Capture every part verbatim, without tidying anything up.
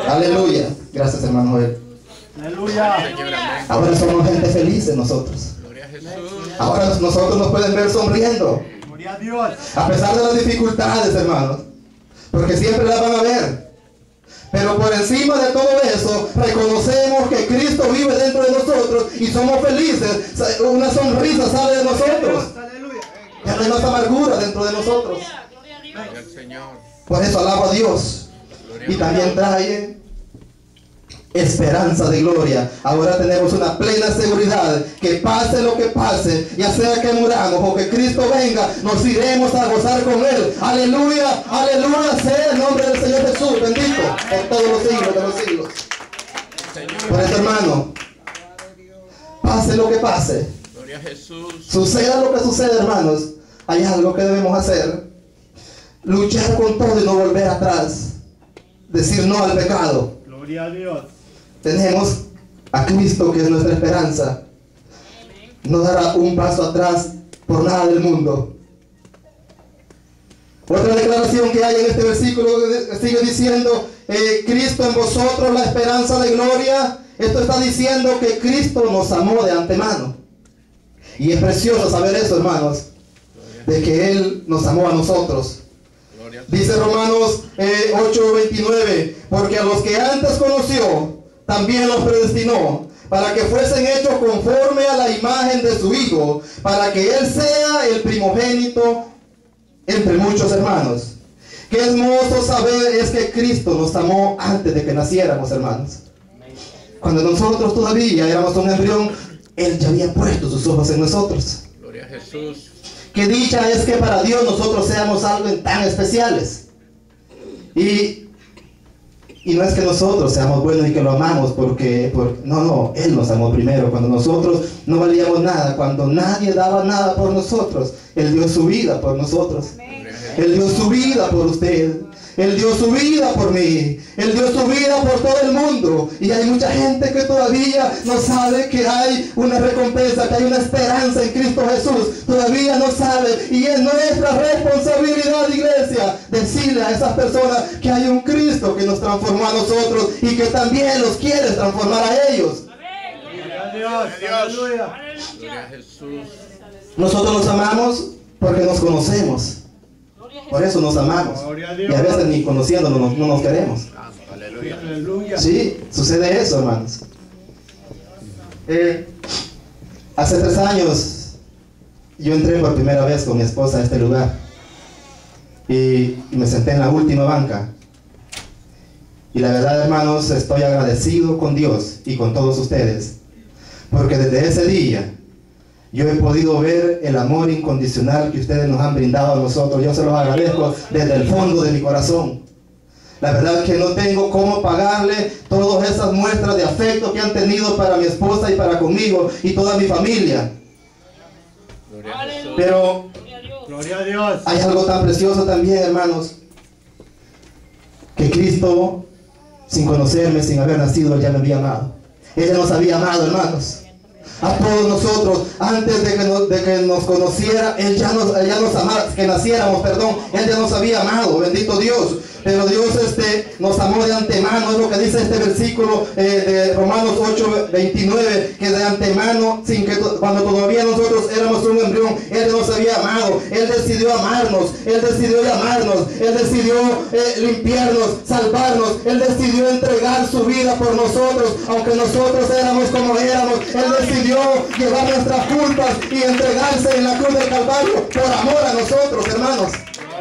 Aleluya. Gracias, hermano Joel. Aleluya. Ahora somos gente feliz nosotros. Ahora nosotros nos pueden ver sonriendo. Gloria a Dios. A pesar de las dificultades, hermanos. Porque siempre las van a ver. Pero por encima de todo eso, reconocemos que Cristo vive dentro de nosotros y somos felices. Una sonrisa sale de nosotros. Ya no hay más amargura dentro de nosotros. Por eso alabo a Dios. Y también trae esperanza de gloria. Ahora tenemos una plena seguridad que pase lo que pase, ya sea que muramos o que Cristo venga, nos iremos a gozar con Él. Aleluya, aleluya sea el nombre del Señor Jesús, bendito por todos los siglos de los siglos. Por eso, hermano, pase lo que pase, suceda lo que suceda, hermanos, hay algo que debemos hacer: luchar con todo y no volver atrás, decir no al pecado. Gloria a Dios. Tenemos a Cristo, que es nuestra esperanza. No dará un paso atrás por nada del mundo. Otra declaración que hay en este versículo sigue diciendo, eh, Cristo en vosotros, la esperanza de gloria. Esto está diciendo que Cristo nos amó de antemano. Y es precioso saber eso, hermanos, de que Él nos amó a nosotros. Dice Romanos eh, ocho veintinueve, porque a los que antes conoció, también los predestinó, para que fuesen hechos conforme a la imagen de su Hijo, para que Él sea el primogénito entre muchos hermanos. Qué hermoso saber es que Cristo nos amó antes de que naciéramos, hermanos. Cuando nosotros todavía éramos un embrión, Él ya había puesto sus ojos en nosotros. Gloria a Jesús. Qué dicha es que para Dios nosotros seamos algo tan especiales. Y, y no es que nosotros seamos buenos y que lo amamos porque, porque... No, no, Él nos amó primero. Cuando nosotros no valíamos nada, cuando nadie daba nada por nosotros, Él dio su vida por nosotros. Él dio su vida por usted. Él dio su vida por mí. Él dio su vida por todo el mundo. Y hay mucha gente que todavía no sabe que hay una recompensa, que hay una esperanza en Cristo Jesús. Todavía no sabe. Y es nuestra responsabilidad, iglesia, decirle a esas personas que hay un Cristo que nos transformó a nosotros y que también los quiere transformar a ellos. Gloria a Dios. Aleluya. Gloria a Jesús. Nosotros nos amamos porque nos conocemos. Por eso nos amamos. Y a veces ni conociéndonos no, no nos queremos. Aleluya. Aleluya. Sí, sucede eso, hermanos. Eh, hace tres años yo entré por primera vez con mi esposa a este lugar. Y, y me senté en la última banca. Y la verdad, hermanos, estoy agradecido con Dios y con todos ustedes. Porque desde ese día yo he podido ver el amor incondicional que ustedes nos han brindado a nosotros. Yo se los agradezco desde el fondo de mi corazón. La verdad es que no tengo cómo pagarle todas esas muestras de afecto que han tenido para mi esposa y para conmigo y toda mi familia. Pero Gloria a Dios. hay algo tan precioso también, hermanos, que Cristo, sin conocerme, sin haber nacido, ya me había amado. Él ya nos había amado, hermanos. A todos nosotros, antes de que nos, de que nos conociera, Él ya nos, él ya nos amaba, que naciéramos, perdón, Él ya nos había amado, bendito Dios. Pero Dios este, nos amó de antemano, es lo que dice este versículo eh, de Romanos ocho veintinueve, que de antemano, sin que cuando todavía nosotros éramos un embrión, Él ya nos había amado. Él decidió amarnos, Él decidió llamarnos, Él decidió eh, limpiarnos, salvarnos, Él decidió entregar su vida por nosotros, aunque nosotros éramos como éramos. Él decidió llevar nuestras culpas y entregarse en la cruz del Calvario por amor a nosotros, hermanos.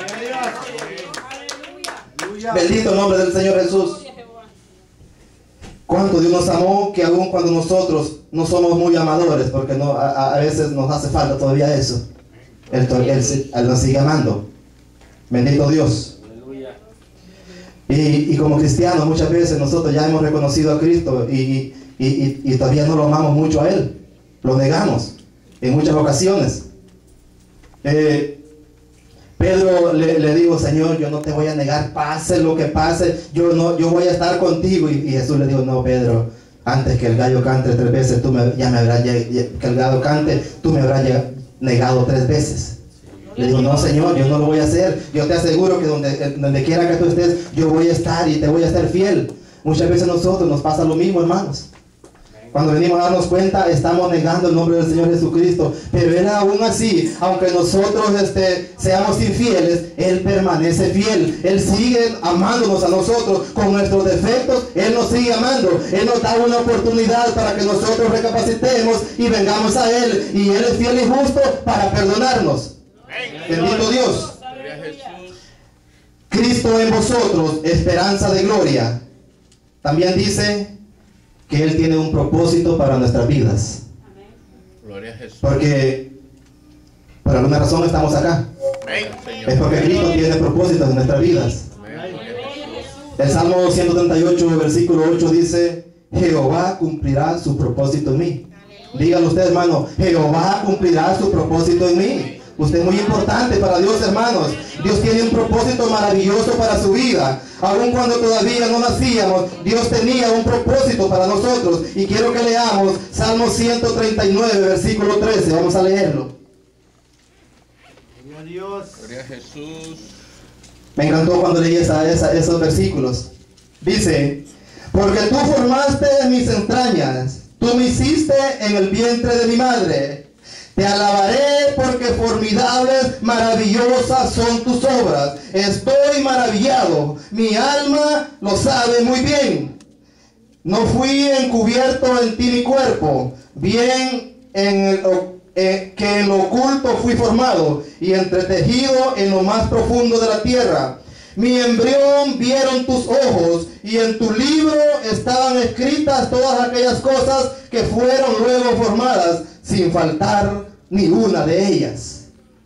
Bendito el nombre del Señor Jesús. Cuánto Dios nos amó, que aun cuando nosotros no somos muy amadores, porque no, a, a veces nos hace falta todavía eso, Él, él, él nos sigue amando. Bendito Dios. Y, y como cristianos muchas veces nosotros ya hemos reconocido a Cristo y, y, y, y todavía no lo amamos mucho a Él. Lo negamos en muchas ocasiones. Eh, Pedro le, le dijo, Señor, yo no te voy a negar, pase lo que pase, yo, no, yo voy a estar contigo. Y, y Jesús le dijo, no, Pedro, antes que el gallo cante tres veces, tú me, ya me habrás, ya, ya, que el gallo cante, tú me habrás ya negado tres veces. Le dijo, no, Señor, yo no lo voy a hacer. Yo te aseguro que donde, donde quiera que tú estés, yo voy a estar y te voy a ser fiel. Muchas veces nosotros nos pasa lo mismo, hermanos. Cuando venimos a darnos cuenta, estamos negando el nombre del Señor Jesucristo. Pero Él aún así, aunque nosotros este, seamos infieles, Él permanece fiel. Él sigue amándonos a nosotros con nuestros defectos. Él nos sigue amando. Él nos da una oportunidad para que nosotros recapacitemos y vengamos a Él. Y Él es fiel y justo para perdonarnos. Bendito Dios. Gloria a Jesús. Cristo en vosotros, esperanza de gloria. También dice que Él tiene un propósito para nuestras vidas. Gloria a Jesús. Porque por alguna razón estamos acá. Amén, Señor. Es porque Cristo tiene propósitos en nuestras vidas. Amén, gloria a Jesús. El Salmo ciento treinta y ocho, versículo ocho dice: Jehová cumplirá su propósito en mí. Dígalo usted, hermano. Jehová cumplirá su propósito en mí. Usted es muy importante para Dios, hermanos. Dios tiene un propósito maravilloso para su vida. Aun cuando todavía no nacíamos, Dios tenía un propósito para nosotros. Y quiero que leamos Salmo ciento treinta y nueve, versículo trece. Vamos a leerlo. Gloria a Dios. Gloria a Jesús. Me encantó cuando leí esa, esa, esos versículos. Dice: porque tú formaste mis entrañas, tú me hiciste en el vientre de mi madre. Te alabaré porque formidables, maravillosas son tus obras. Estoy maravillado, mi alma lo sabe muy bien. No fui encubierto en ti mi cuerpo, bien en el, eh, que en lo oculto fui formado y entretejido en lo más profundo de la tierra. Mi embrión vieron tus ojos, y en tu libro estaban escritas todas aquellas cosas que fueron luego formadas, sin faltar ni una de ellas.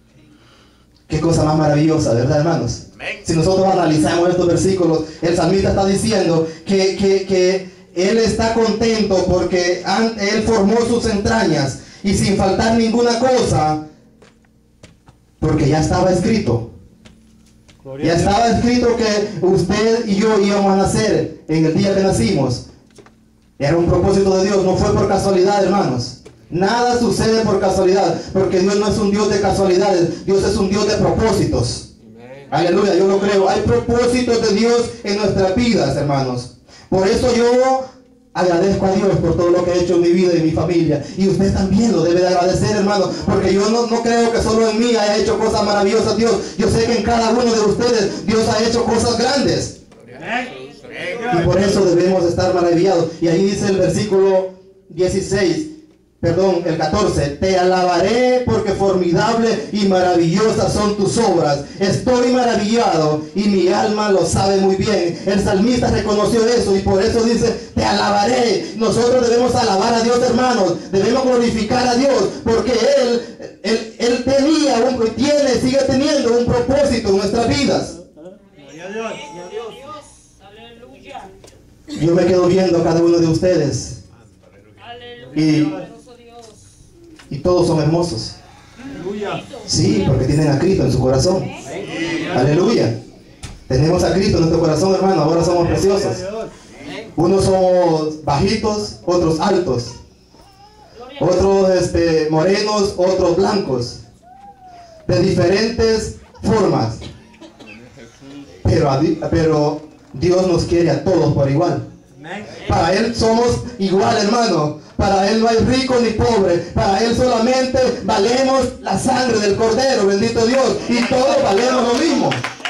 Qué cosa más maravillosa, ¿verdad, hermanos? Si nosotros analizamos estos versículos, el salmista está diciendo que, que, que él está contento porque él formó sus entrañas, y sin faltar ninguna cosa, porque ya estaba escrito. Ya estaba escrito que usted y yo íbamos a nacer en el día que nacimos. Era un propósito de Dios, no fue por casualidad, hermanos. Nada sucede por casualidad, porque Dios no es un Dios de casualidades, Dios es un Dios de propósitos. Amén. Aleluya, yo lo creo. Hay propósitos de Dios en nuestras vidas, hermanos. Por eso yo agradezco a Dios por todo lo que ha hecho en mi vida y en mi familia. Y usted también lo debe de agradecer, hermano, porque yo no, no creo que solo en mí haya hecho cosas maravillosas Dios. Yo sé que en cada uno de ustedes Dios ha hecho cosas grandes. Y por eso debemos estar maravillados. Y ahí dice el versículo dieciséis, perdón, el catorce: te alabaré porque formidable y maravillosas son tus obras. Estoy maravillado y mi alma lo sabe muy bien. El salmista reconoció eso y por eso dice: te alabaré. Nosotros debemos alabar a Dios, hermanos. Debemos glorificar a Dios porque Él, Él, Él tenía, un, tiene, sigue teniendo un propósito en nuestras vidas. Gloria a Dios. Aleluya. Yo me quedo viendo a cada uno de ustedes. Y, y todos son hermosos. Aleluya. Sí, porque tienen a Cristo en su corazón. Aleluya. Tenemos a Cristo en nuestro corazón, hermano. Ahora somos preciosos. Unos somos bajitos, otros altos. Otros este, morenos, otros blancos. De diferentes formas. Pero, pero Dios nos quiere a todos por igual. Para Él somos igual, hermano. Para Él no hay rico ni pobre. Para Él solamente valemos la sangre del Cordero, bendito Dios. Y todos valemos lo mismo.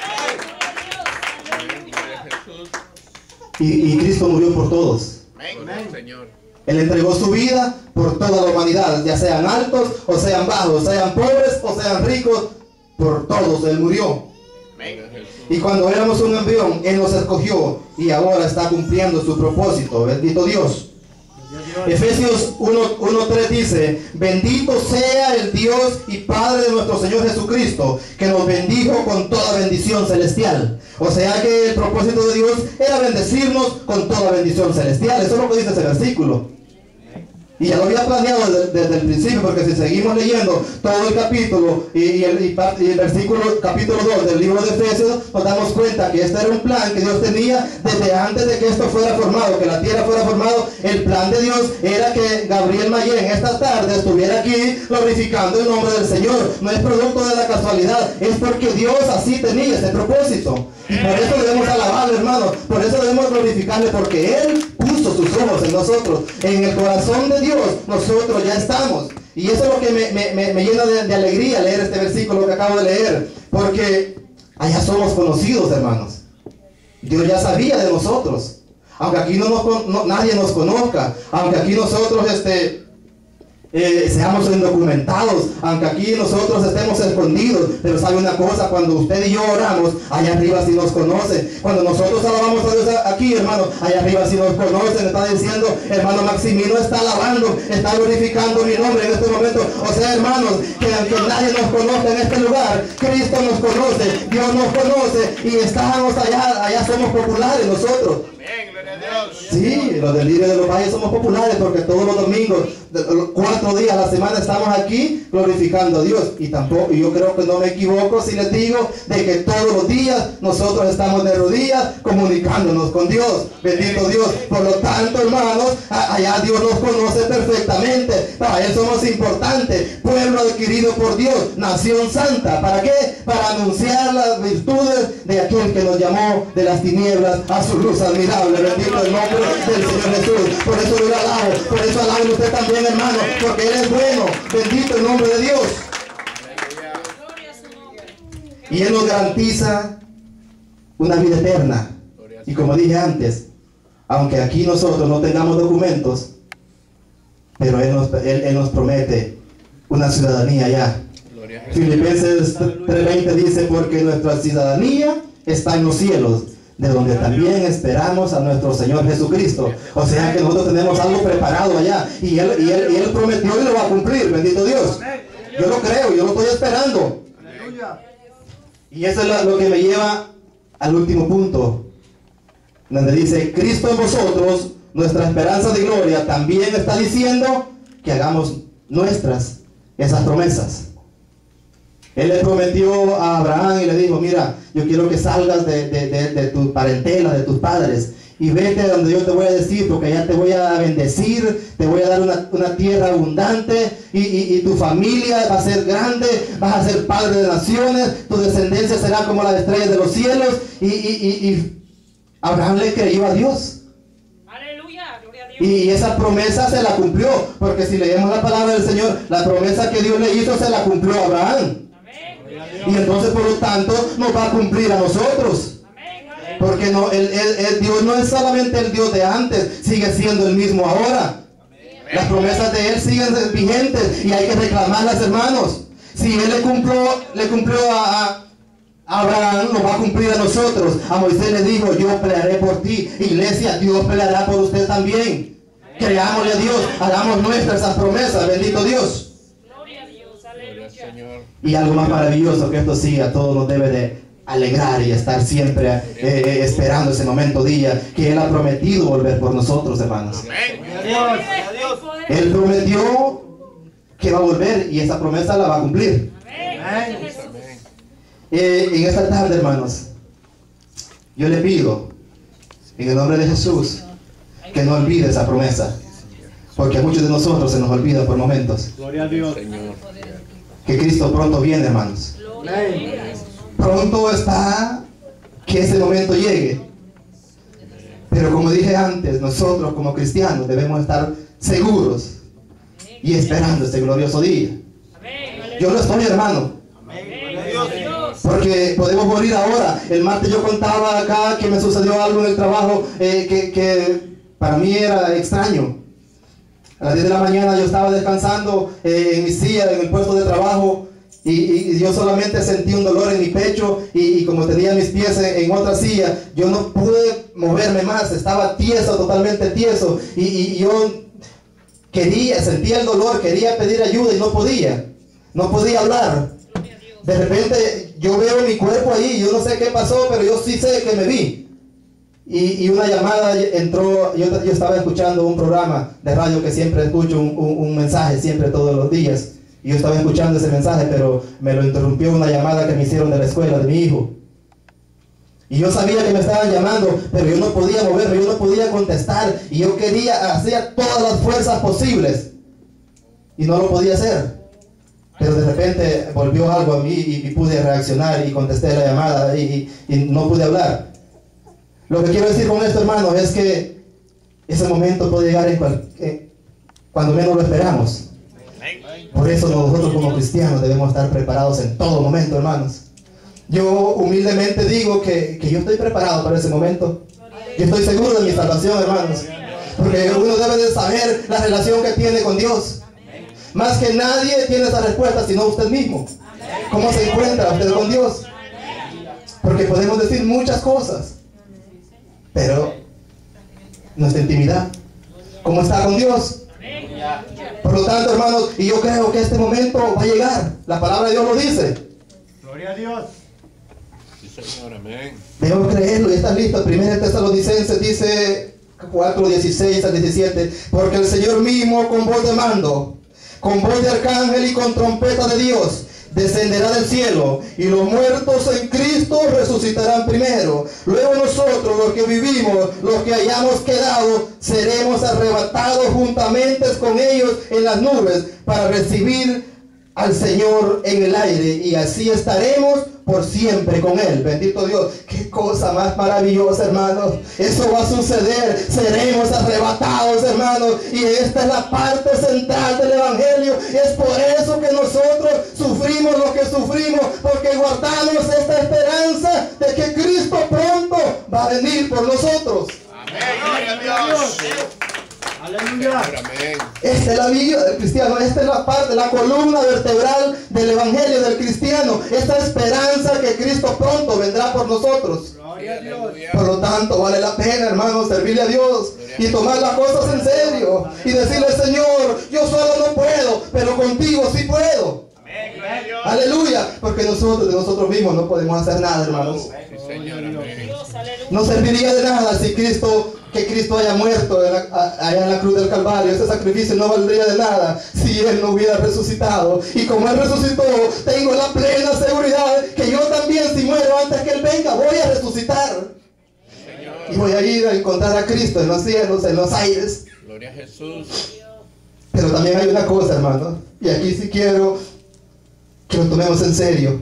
Y, y Cristo murió por todos. Amén, Señor. Él entregó su vida por toda la humanidad, ya sean altos o sean bajos, sean pobres o sean ricos, por todos Él murió. Y cuando éramos un embrión, Él nos escogió y ahora está cumpliendo su propósito. Bendito Dios. Efesios uno tres dice: bendito sea el Dios y Padre de nuestro Señor Jesucristo, que nos bendijo con toda bendición celestial. O sea que el propósito de Dios era bendecirnos con toda bendición celestial. Eso es lo que dice ese versículo. Y ya lo había planeado desde, desde el principio, porque si seguimos leyendo todo el capítulo y, y, el, y, y el versículo, capítulo dos del libro de Efesios, nos damos cuenta que este era un plan que Dios tenía desde antes de que esto fuera formado, que la tierra fuera formado. El plan de Dios era que Gabriel Mayén esta tarde estuviera aquí glorificando el nombre del Señor. No es producto de la casualidad, es porque Dios así tenía ese propósito. Y por eso debemos alabarle, hermano, por eso debemos glorificarle, porque Él puso sus ojos en nosotros, en el corazón de Dios, nosotros ya estamos. Y eso es lo que me, me, me, me llena de, de alegría leer este versículo que acabo de leer, porque allá somos conocidos, hermanos. Dios ya sabía de nosotros, aunque aquí no nos, no, nadie nos conozca, aunque aquí nosotros este Eh, seamos indocumentados, aunque aquí nosotros estemos escondidos. Pero sabe una cosa, cuando usted y yo oramos, allá arriba sí nos conoce. Cuando nosotros alabamos a Dios aquí, hermano, allá arriba sí nos conocen. Está diciendo, hermano Maximino está alabando, está glorificando mi nombre en este momento. O sea, hermanos, que aunque nadie nos conozca en este lugar, Cristo nos conoce, Dios nos conoce, y estamos allá, allá somos populares nosotros. Sí, los del Lirio de los Valles somos populares, porque todos los domingos, cuatro días a la semana, estamos aquí glorificando a Dios. Y tampoco, y yo creo que no me equivoco si les digo de que todos los días nosotros estamos de rodillas comunicándonos con Dios. Bendito Dios. Por lo tanto, hermanos, allá Dios nos conoce perfectamente. Para Él somos importantes. Pueblo adquirido por Dios, nación santa. ¿Para qué? Para anunciar las virtudes de aquel que nos llamó de las tinieblas a su luz admirable. Bendito el nombre del Señor Jesús. Por eso yo le alabo, por eso alabo usted también, hermano, porque Él es bueno. Bendito el nombre de Dios. Y Él nos garantiza una vida eterna. Y como dije antes, aunque aquí nosotros no tengamos documentos, pero Él nos, Él, Él nos promete una ciudadanía allá. Filipenses tres veinte dice, porque nuestra ciudadanía está en los cielos, de donde también esperamos a nuestro Señor Jesucristo. O sea que nosotros tenemos algo preparado allá, y Él, y Él, y Él prometió y lo va a cumplir. Bendito Dios. Yo lo creo, yo lo estoy esperando. Y eso es lo que me lleva al último punto, donde dice, Cristo en vosotros, nuestra esperanza de gloria. También está diciendo que hagamos nuestras esas promesas. Él le prometió a Abraham y le dijo, mira, yo quiero que salgas de, de, de, de tu parentela, de tus padres, y vete a donde yo te voy a decir, porque allá te voy a bendecir, te voy a dar una, una tierra abundante, y, y, y tu familia va a ser grande, vas a ser padre de naciones, tu descendencia será como las estrellas de los cielos. Y, y, y, y Abraham le creyó a Dios. Y esa promesa se la cumplió, porque si leemos la palabra del Señor, la promesa que Dios le hizo se la cumplió a Abraham. Y entonces, por lo tanto, nos va a cumplir a nosotros. Porque no, el, el, el Dios no es solamente el Dios de antes, sigue siendo el mismo ahora. Las promesas de Él siguen vigentes y hay que reclamarlas, hermanos. Si Él le cumplió, le cumplió a, a Abraham, nos va a cumplir a nosotros. A Moisés le dijo, yo pelearé por ti. Iglesia, Dios peleará por usted también. Creámosle a Dios, hagamos nuestras esas promesas. Bendito Dios. Y algo más maravilloso que esto sí a todos nos debe de alegrar y estar siempre eh, esperando ese momento día, que Él ha prometido volver por nosotros, hermanos. Él prometió que va a volver y esa promesa la va a cumplir. Eh, en esta tarde, hermanos, yo le pido en el nombre de Jesús que no olvide esa promesa, porque a muchos de nosotros se nos olvida por momentos. Gloria a Dios. Que Cristo pronto viene, hermanos. Pronto está que ese momento llegue. Pero como dije antes, nosotros como cristianos debemos estar seguros y esperando ese glorioso día. Yo lo estoy, hermano. Porque podemos morir ahora. El martes yo contaba acá que me sucedió algo en el trabajo eh, que, que para mí era extraño. A las diez de la mañana yo estaba descansando eh, en mi silla, en el puesto de trabajo, y, y, y yo solamente sentí un dolor en mi pecho, y, y como tenía mis pies en, en otra silla, yo no pude moverme más, estaba tieso, totalmente tieso, y, y yo quería, sentía el dolor, quería pedir ayuda y no podía, no podía hablar. De repente yo veo mi cuerpo ahí, yo no sé qué pasó, pero yo sí sé que me vi. Y, y una llamada entró, yo, yo estaba escuchando un programa de radio que siempre escucho, un, un, un mensaje siempre todos los días. Y yo estaba escuchando ese mensaje, pero me lo interrumpió una llamada que me hicieron de la escuela de mi hijo. Y yo sabía que me estaban llamando, pero yo no podía moverme, yo no podía contestar. Y yo quería hacer todas las fuerzas posibles. Y no lo podía hacer. Pero de repente volvió algo a mí y, y pude reaccionar y contesté la llamada y, y, y no pude hablar. Lo que quiero decir con esto, hermanos, es que ese momento puede llegar en cual, eh, cuando menos lo esperamos. Por eso nosotros como cristianos debemos estar preparados en todo momento, hermanos. Yo humildemente digo que, que yo estoy preparado para ese momento. Yo estoy seguro de mi salvación, hermanos. Porque uno debe de saber la relación que tiene con Dios. Más que nadie tiene esa respuesta, sino usted mismo. ¿Cómo se encuentra usted con Dios? Porque podemos decir muchas cosas, pero nuestra intimidad, ¿cómo está con Dios? Por lo tanto, hermanos, y yo creo que este momento va a llegar. La palabra de Dios lo dice. Gloria a Dios. Sí, Señor, amén. Debemos creerlo y estar listos. Primera Tesalonicenses dice cuatro, dieciséis al diecisiete. Porque el Señor mismo con voz de mando, con voz de arcángel y con trompeta de Dios, descenderá del cielo, y los muertos en Cristo resucitarán primero. Luego nosotros, los que vivimos, los que hayamos quedado, seremos arrebatados juntamente con ellos en las nubes para recibir al Señor en el aire, y así estaremos por siempre con Él. Bendito Dios. Qué cosa más maravillosa, hermanos. Eso va a suceder. Seremos arrebatados, hermanos. Y esta es la parte central del Evangelio. Y es por eso que nosotros sufrimos lo que sufrimos, porque guardamos esta esperanza de que Cristo pronto va a venir por nosotros. Amén. Gloria a Dios. Aleluya. Señor, amén. Esta es la vida del cristiano, esta es la parte, la columna vertebral del evangelio del cristiano, esta esperanza que Cristo pronto vendrá por nosotros. Gloria a Dios. Por lo tanto, vale la pena, hermanos, servirle a Dios y tomar las cosas en serio y decirle: Señor, yo solo no puedo, pero contigo sí puedo. Amén. Gloria a Dios. Aleluya, porque nosotros de nosotros mismos no podemos hacer nada, hermanos. Sí, Señor, amén. No serviría de nada si Cristo, que Cristo haya muerto en la, allá en la cruz del Calvario. Ese sacrificio no valdría de nada si Él no hubiera resucitado. Y como Él resucitó, tengo la plena seguridad que yo también, si muero antes que Él venga, voy a resucitar. Señor. Y voy a ir a encontrar a Cristo en los cielos, en los aires. Gloria a Jesús. Pero también hay una cosa, hermano, y aquí sí quiero que lo tomemos en serio.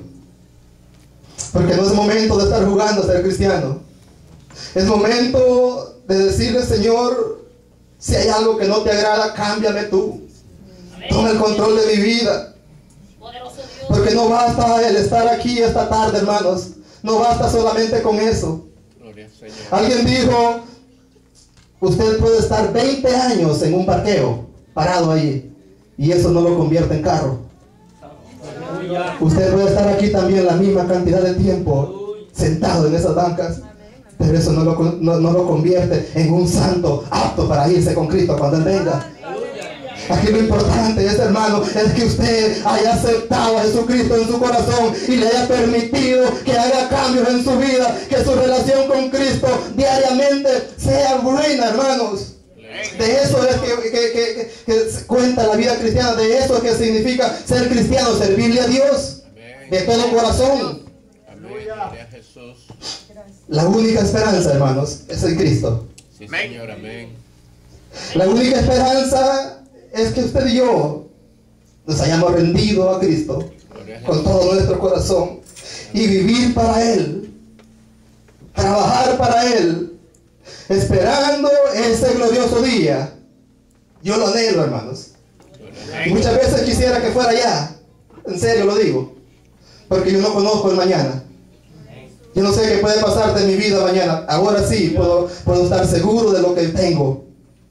Porque no es momento de estar jugando a ser cristiano. Es momento de decirle: Señor, si hay algo que no te agrada, cámbiame tú. Toma el control de mi vida. Porque no basta el estar aquí esta tarde, hermanos. No basta solamente con eso. Gloria al Señor. Alguien dijo: usted puede estar veinte años en un parqueo, parado ahí, y eso no lo convierte en carro. Usted puede estar aquí también la misma cantidad de tiempo, sentado en esas bancas, pero eso no lo, no, no lo convierte en un santo apto para irse con Cristo cuando Él venga. Aquí lo importante es, hermano, es que usted haya aceptado a Jesucristo en su corazón y le haya permitido que haga cambios en su vida, que su relación con Cristo diariamente sea buena, hermanos. De eso es que, que, que, que cuenta la vida cristiana, de eso es que significa ser cristiano, servirle a Dios de todo corazón. Amén. Gloria a Jesús. La única esperanza, hermanos, es en Cristo. Sí, Señor, amén. La única esperanza es que usted y yo nos hayamos rendido a Cristo con todo nuestro corazón y vivir para Él, trabajar para Él, esperando ese glorioso día. Yo lo anhelo, hermanos. Y muchas veces quisiera que fuera ya. En serio lo digo. Porque yo no conozco el mañana. Yo no sé qué puede pasar de mi vida mañana. Ahora sí, puedo, puedo estar seguro de lo que tengo.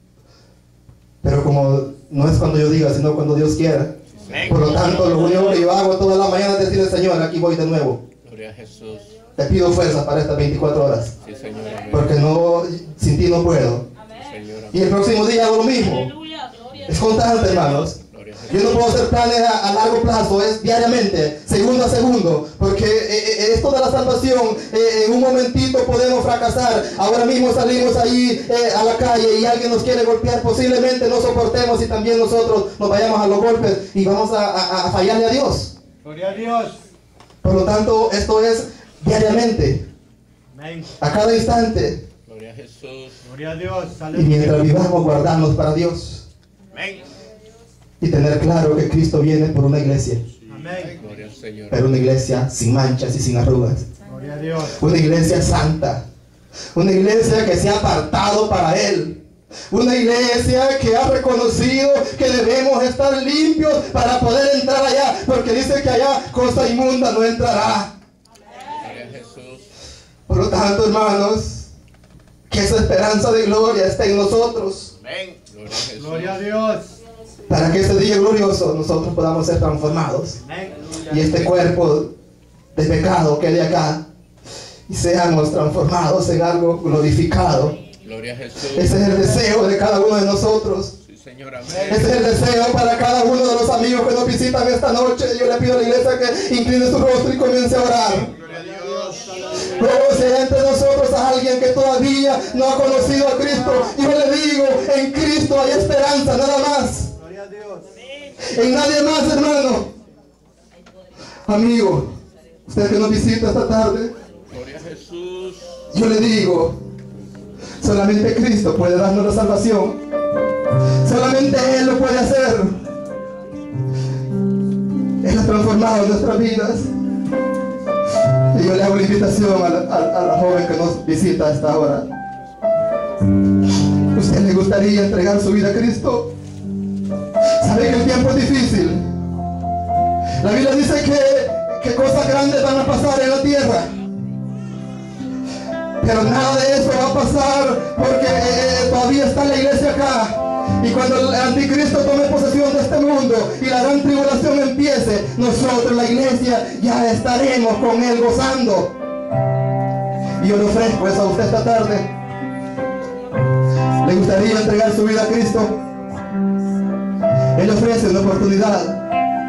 Pero como no es cuando yo diga, sino cuando Dios quiera. Por lo tanto, lo único que yo hago toda la mañana es decirle: Señor, aquí voy de nuevo. Gloria a Jesús. Te pido fuerza para estas veinticuatro horas. Sí, Señor, amén. Porque no, sin ti no puedo. Señor, Y el próximo día hago lo mismo. Es constante, hermanos. gloria a Yo no puedo hacer planes a, a largo plazo, es diariamente, segundo a segundo, porque eh, eh, esto de la salvación, eh, en un momentito podemos fracasar. Ahora mismo salimos ahí eh, a la calle y alguien nos quiere golpear, posiblemente no soportemos y también nosotros nos vayamos a los golpes y vamos a, a, a fallarle a Dios. Gloria a Dios. Por lo tanto, esto es diariamente, Amén. a cada instante, Gloria a Jesús. Gloria a Dios. y mientras Aleluya. vivamos, guardarnos para Dios Amén. y tener claro que Cristo viene por una iglesia, Amén. Gloria al Señor. pero una iglesia sin manchas y sin arrugas, Gloria a Dios. una iglesia santa, una iglesia que se ha apartado para Él, una iglesia que ha reconocido que debemos estar limpios para poder entrar allá, porque dice que allá cosa inmunda no entrará. Gloria a Jesús. Por lo tanto, hermanos, que esa esperanza de gloria esté en nosotros, Amén. Gloria a Jesús. Gloria a Dios. para que ese día glorioso nosotros podamos ser transformados Amén. y este cuerpo de pecado quede acá y seamos transformados en algo glorificado. Gloria a Jesús. Ese es el deseo de cada uno de nosotros. Sí, Señor. Ese Amén. es el deseo para cada uno de los amigos que nos visitan esta noche. Yo le pido a la iglesia que incline su rostro y comience a orar. Gloria a Dios. Luego, si hay entre nosotros a alguien que todavía no ha conocido a Cristo, yo le digo, en Cristo hay esperanza, nada más. Gloria a Dios. En nadie más, hermano. Amigo, usted que nos visita esta tarde, Gloria a Jesús. yo le digo, solamente Cristo puede darnos la salvación. Solamente Él lo puede hacer. Él ha transformado nuestras vidas. Y yo le hago la invitación a la, a- a la joven que nos visita a esta hora. ¿Usted le gustaría entregar su vida a Cristo? Sabe que el tiempo es difícil. La Biblia dice que, que cosas grandes van a pasar en la tierra. Pero nada de eso va a pasar porque eh, todavía está la iglesia acá. Y cuando el anticristo tome posesión de este mundo y la gran tribulación empiece, nosotros, la iglesia, ya estaremos con Él gozando. Y yo le ofrezco eso a usted esta tarde. ¿Le gustaría entregar su vida a Cristo? Él ofrece una oportunidad.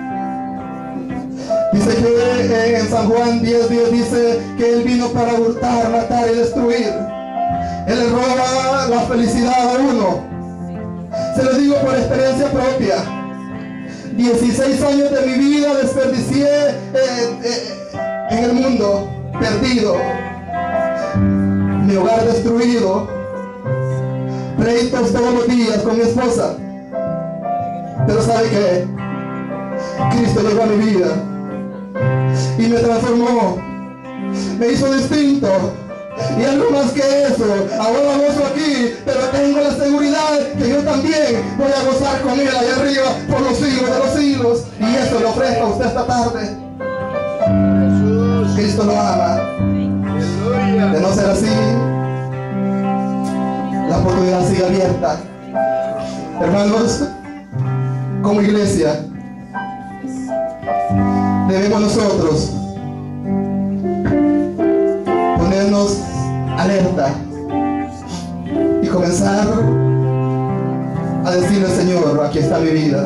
Dice que en San Juan diez diez dice que Él vino para hurtar, matar y destruir. Él le roba la felicidad a uno. Se lo digo por experiencia propia. dieciséis años de mi vida desperdicié eh, eh, en el mundo, perdido. Mi hogar destruido. Pleitos todos los días con mi esposa. Pero ¿sabe qué? Cristo llegó a mi vida y me transformó, me hizo distinto. Y algo más que eso, ahora gozo aquí, pero tengo la seguridad que yo también voy a gozar con Él allá arriba por los siglos de los siglos. Y eso le ofrezco a usted esta tarde. Cristo lo ama. De no ser así, la oportunidad sigue abierta. Hermanos, como iglesia, debemos nosotros ponernos alerta y comenzar a decirle al Señor, aquí está mi vida.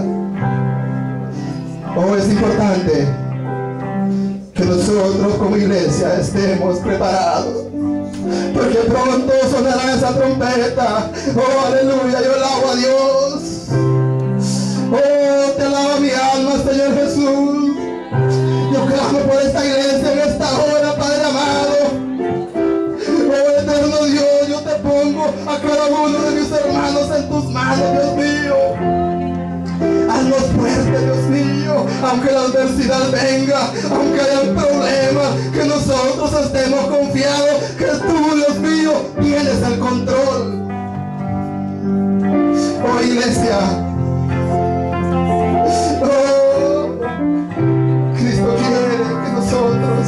Oh, es importante que nosotros como iglesia estemos preparados, porque pronto sonará esa trompeta. Oh, aleluya, yo alabo a Dios. Oh, te alaba mi alma, Señor Jesús. Yo clamo por esta iglesia en esta hora, Padre amado. Oh, eterno Dios, yo te pongo a cada uno de mis hermanos en tus manos, Dios mío. Haznos fuerte, Dios mío, aunque la adversidad venga, aunque haya problemas, que nosotros estemos confiados que tú, Dios mío, tienes el control. Oh, iglesia. Oh, Cristo quiere que nosotros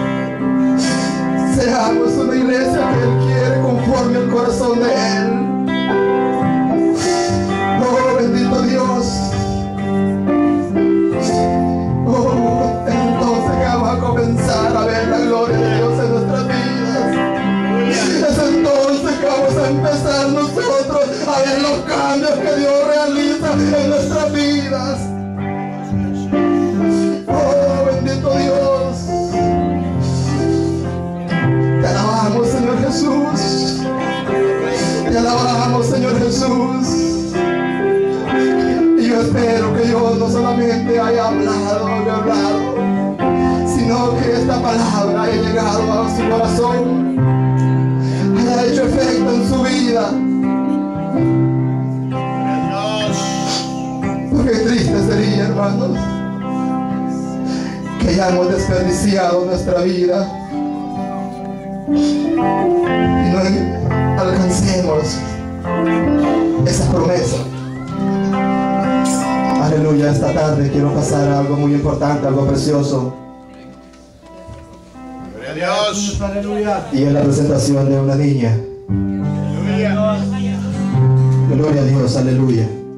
seamos una iglesia que Él quiere conforme al corazón de Él. Oh, bendito Dios. Oh, entonces que vamos a comenzar a ver la gloria de Dios en nuestras vidas. Es entonces que vamos a empezar nosotros a ver los cambios que Dios realiza en nuestras vidas. Jesús. Te alabamos, Señor Jesús. Y yo espero que Dios no solamente haya hablado, haya hablado, sino que esta palabra haya llegado a su corazón, haya hecho efecto en su vida. Porque triste sería, hermanos, que hayamos desperdiciado nuestra vida y no alcancemos esa promesa. Aleluya. Esta tarde quiero pasar a algo muy importante, algo precioso, Gloria a Dios. Aleluya. y es la presentación de una niña. Aleluya. Gloria a Dios, aleluya.